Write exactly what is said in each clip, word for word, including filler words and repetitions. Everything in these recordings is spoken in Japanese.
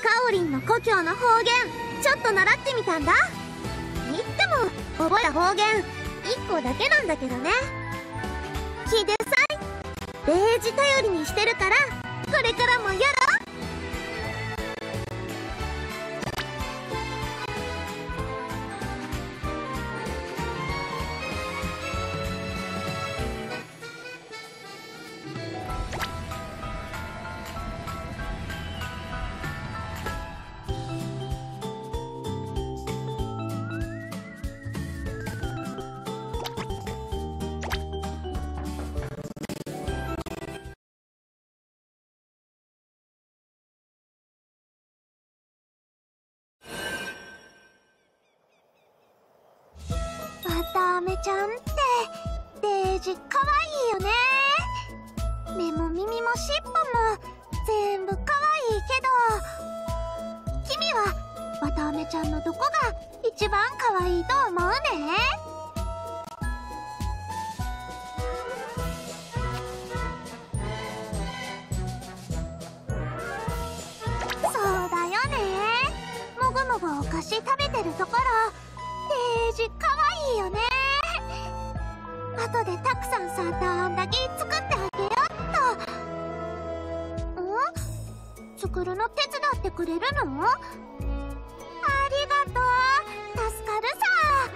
カオリンの故郷の方言ちょっと習ってみたんだ。言っても覚えた方言いっこだけなんだけどね。聞いてさい。例示頼りにしてるからこれからもやろう。わたあめちゃんってデージかわいいよね。目も耳も尻尾も全部かわいいけど、君はわたあめちゃんのどこが一番かわいいと思うね。そうだよね。もぐもぐお菓子食べてるところデージかわいいよね。後でたくさんサーターアンダギー作ってあげよっと。ん？作るの手伝ってくれるの？ありがとう。助かるさ。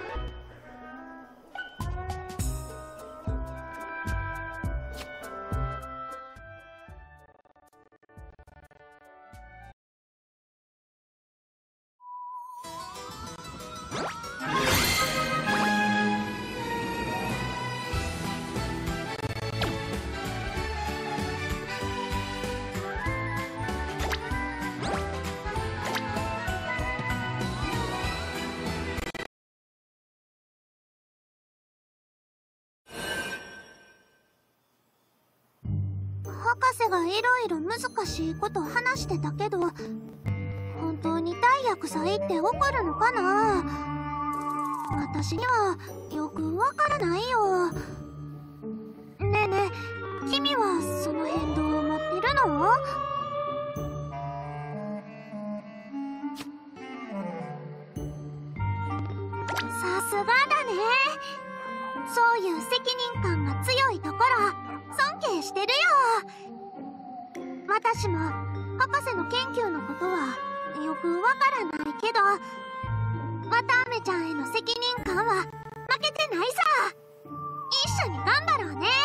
博士がいろいろ難しいこと話してたけど、本当に大厄災って起こるのかな？私にはよくわからないよ。ねえねえ、君はその辺どう思ってるの？さすがだね。そういう責任感が強いところ尊敬してるよ。私も博士の研究のことはよくわからないけど、わたあめちゃんへの責任感は負けてないさ。一緒に頑張ろうね。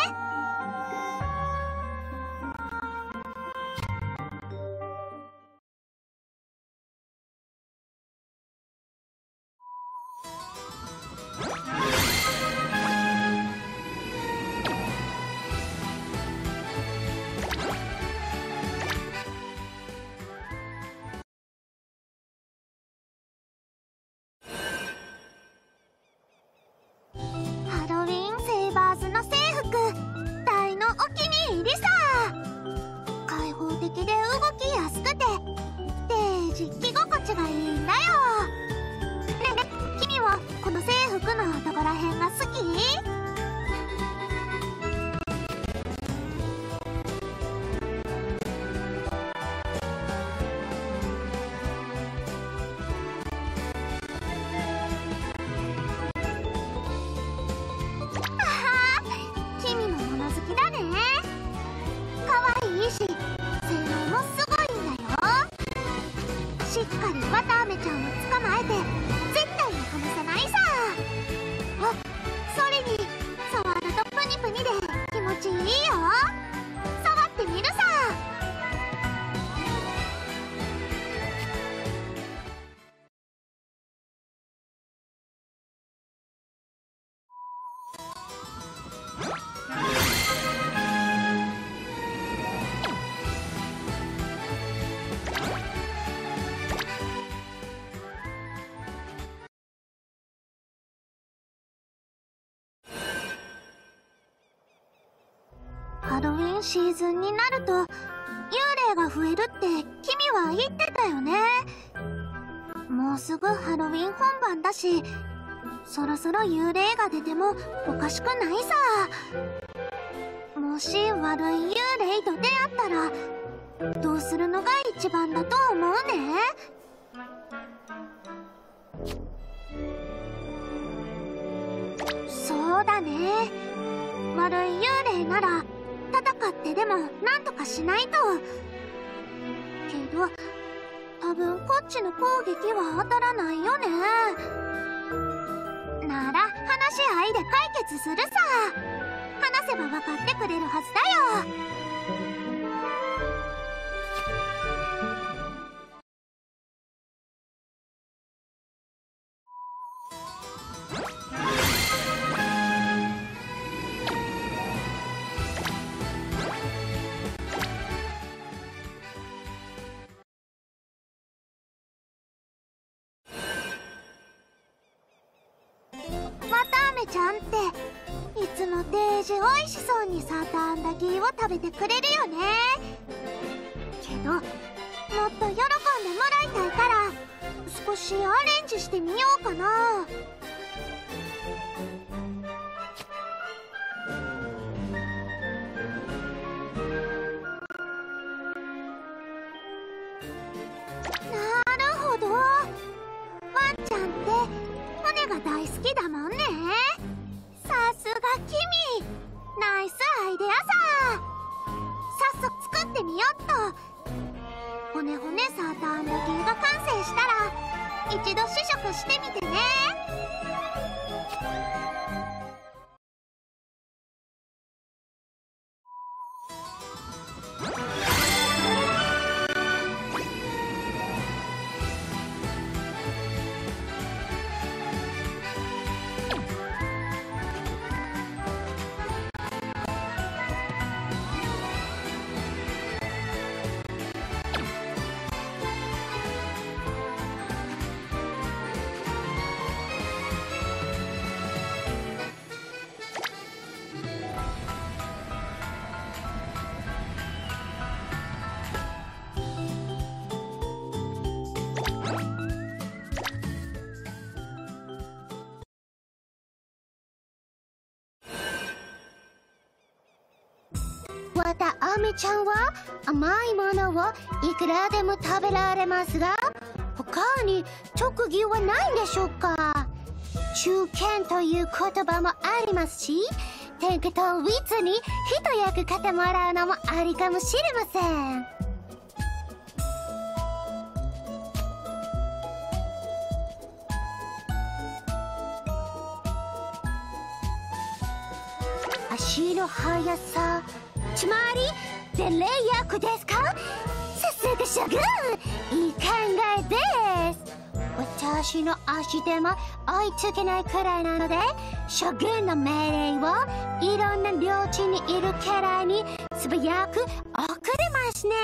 ハロウィンセイバーズの制服大のお気に入りさ。開放的で動きやすくてデージ着心地がいいんだよ。ねえねえ、君はこの制服のどこら辺が好き？しっかりわたあめちゃんを捕まえて絶対に離さないさ。あ、それに触るとプニプニで気持ちいいよ。触ってみるさ。ハロウィンシーズンになると幽霊が増えるって君は言ってたよね。もうすぐハロウィン本番だし、そろそろ幽霊が出てもおかしくないさ。もし悪い幽霊と出会ったらどうするのが一番だと思うね。そうだね。悪い幽霊なら戦ってでもなんとかしないと。けど多分こっちの攻撃は当たらないよね。なら話し合いで解決するさ。話せば分かってくれるはずだよ。わたあめちゃんっていつもデージおいしそうにサーターアンダギーを食べてくれるよね。けどもっと喜んでもらいたいから少しアレンジしてみようかな。なるほど、ワンちゃんって骨が大好きだもんね。さすが君、ナイスアイデアさ。早速作ってみよっと。骨骨サーターアンダギーが完成したら一度試食してみてね。 わたあめちゃんは甘いものをいくらでも食べられますが、他に特技はないんでしょうか。中堅という言葉もありますし、天下とウィッツに一役買ってもらうのもありかもしれません。足の速さ、つまり伝令役ですか。さすが将軍、いい考えです。私の足でも追いつけないくらいなので、将軍の命令をいろんな領地にいる家来に素早く送れますね。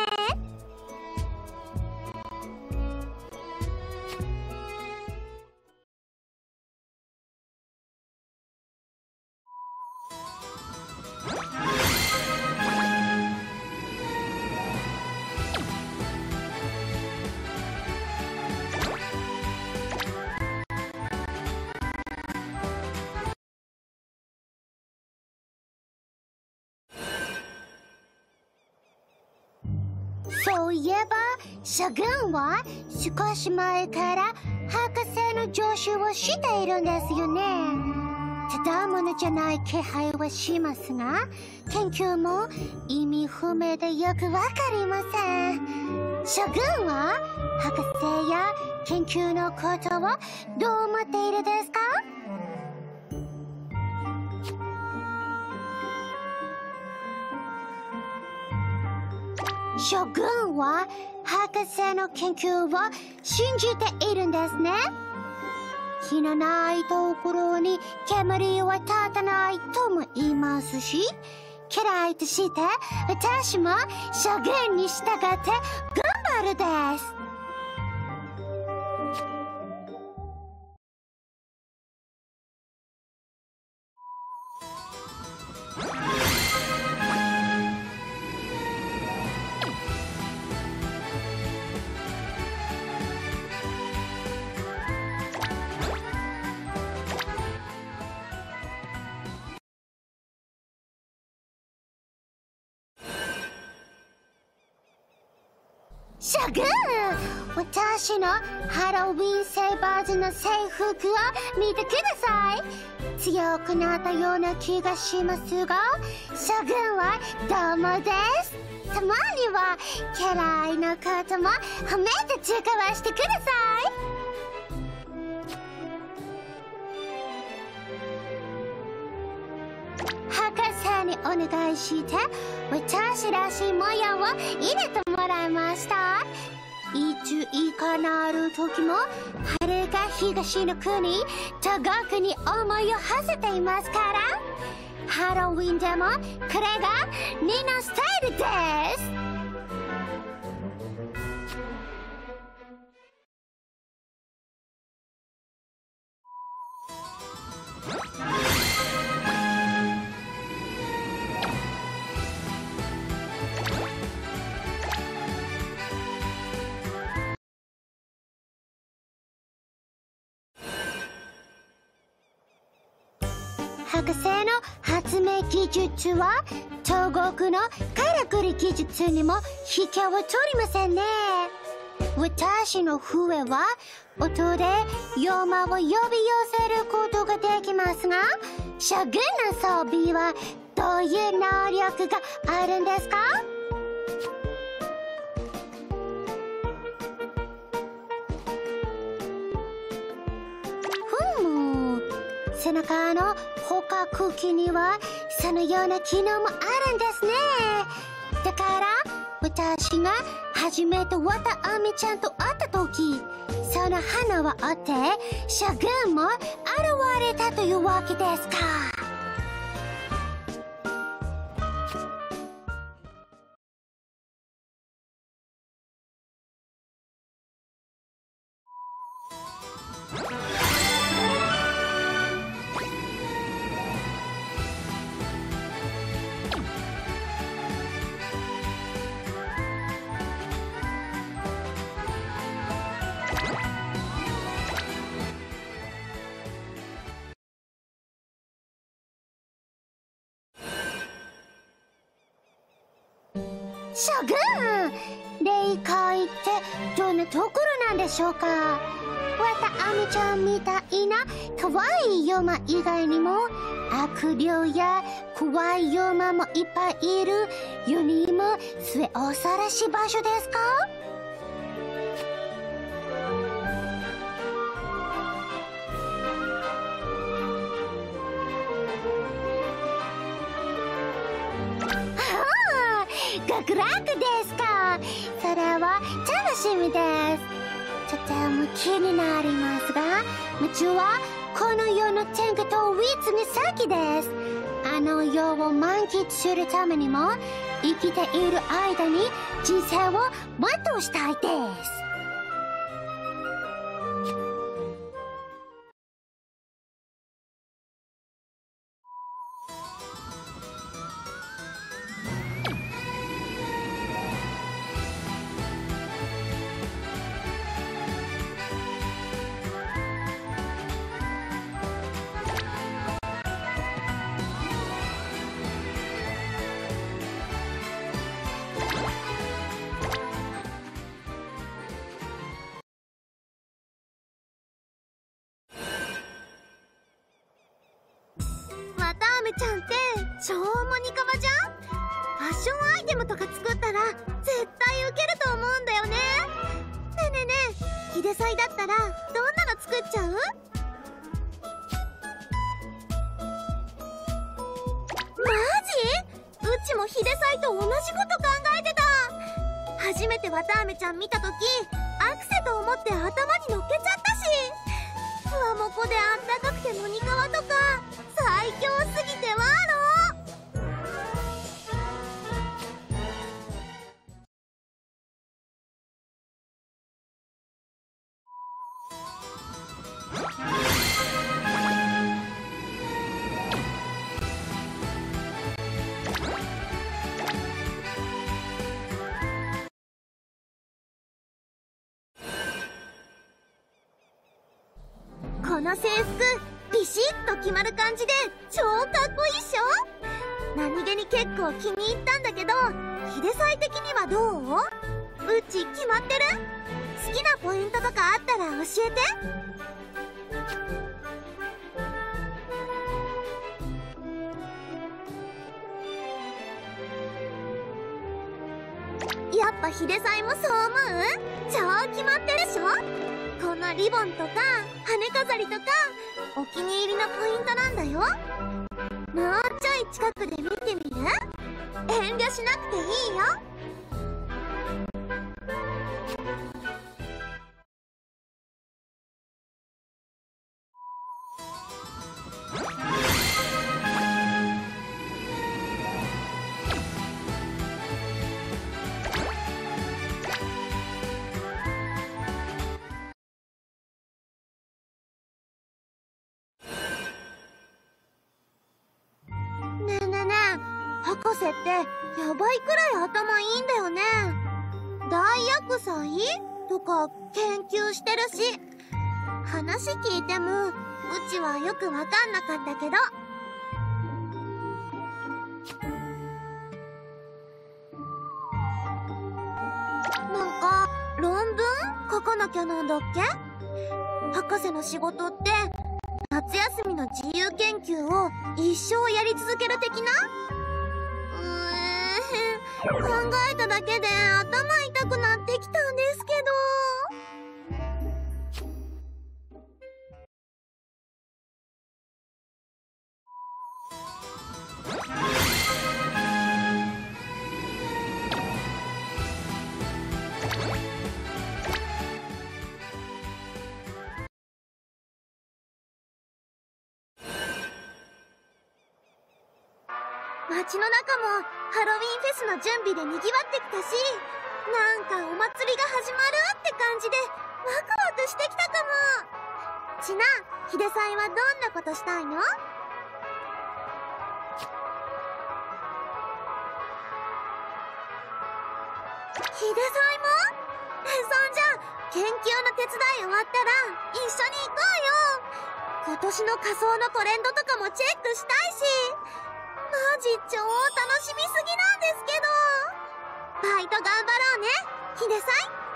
そういえば将軍は少し前から博士の助手をしているんですよね。ただものじゃない気配はしますが、研究も意味不明でよくわかりません。将軍は博士や研究のことをどう思っているですか？将軍は博士の研究を信じているんですね。火のないところに煙は立たないとも言いますし、家来として私も将軍に従って頑張るです。 諸君、私のハロウィンセーバーズの制服を見てください。強くなったような気がしますが、諸君はどうもです。たまには嫌いなことも褒めて使わしてください。博士にお願いして私らしい模様を入れてもらいました。いついかなる時も彼が東の国多国に思いを馳せていますから、ハロウィンでもこれがニのスタイルです。博士の発明技術は東国のからくり技術にも引けを取りませんね。私の笛は音で妖魔を呼び寄せることができますが、諸君の装備はどういう能力があるんですか？ふむ、背中の捕獲器にはそのような機能もあるんですね。だから私が初めてわたあめちゃんと会った時、その花を追って諸君も現れたというわけですか。諸君、霊界ってどんなところなんでしょうか？わたあめちゃんみたいな可愛い妖魔以外にも悪霊や怖い妖魔もいっぱいいる世にも末恐ろしい場所ですか？極楽ですか。それは楽しみです。とても気になりますが、まずはこの世の天下統一に先です。あの世を満喫するためにも生きている間に人生を全うしたいです。 わたあめちゃんって超モニカバじゃん。ファッションアイテムとか作ったら絶対ウケると思うんだよね。ねえねえねえ、ヒデサイだったらどんなの作っちゃう？マジ？うちもヒデサイと同じこと考えてた。初めてわたあめちゃん見た時アクセと思って頭に乗っけちゃったし、ふわもこであったかくてモニカワとか最強すぎてワーロこの制服ビシッと決まる感じで超かっこいいっしょ。何気に結構気に入ったんだけど、ヒデサイ的にはどう？ うち決まってる？好きなポイントとかあったら教えて。やっぱヒデさんもそう思う？超決まってるっしょ。このリボンとか羽飾りとかお気に入りのポイントなんだよ。もうちょい近くで見てみる？遠慮しなくていいよ。ねえねえねえ、博士ってやばいくらい頭いいんだよね。大厄災とか研究してるし、話聞いてもうちはよくわかんなかったけど。なんか論文書かなきゃなんだっけ？博士の仕事って夏休みの自由研究を一生やり続ける的な？うーん、考えただけで頭痛くなってきたんですけど。街の中もハロウィンフェスの準備で賑わってきたし、なんかお祭りが始まるって感じでワクワクしてきたかも。ちな、ヒデさんはどんなことしたいの？ヒデさんも？そんじゃ研究の手伝い終わったら一緒に行こうよ。今年の仮装のトレンドとかもチェックしたいし、マジ超楽しみすぎなんですけど。バイト頑張ろうね、ヒデさん。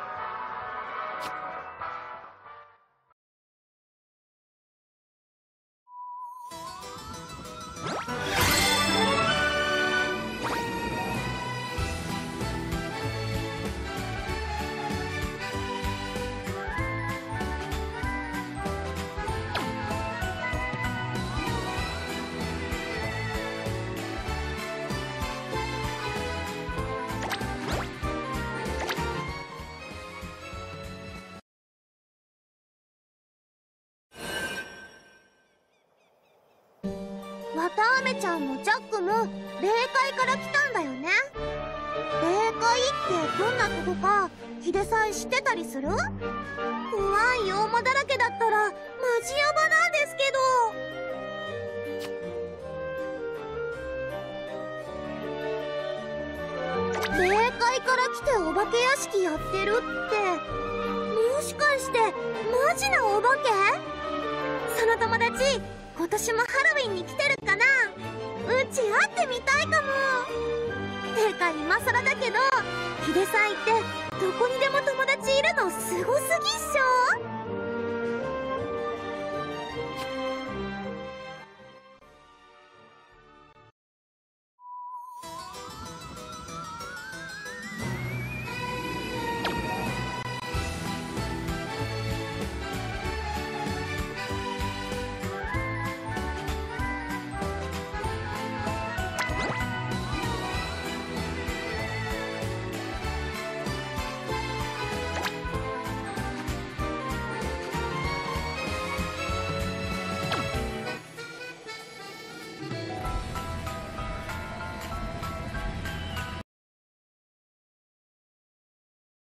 わたあめちゃんもジャックも霊界から来たんだよね。霊界ってどんなとこかヒデさん知ってたりする？怖い妖魔だらけだったらマジヤバなんですけど。霊界から来てお化け屋敷やってるって、もしかしてマジなお化け？その友達今年もハロウィンに来てるかな？うち会ってみたいかも。てか今更だけど、ヒデさんってどこにでも友達いるのすごすぎっしょ？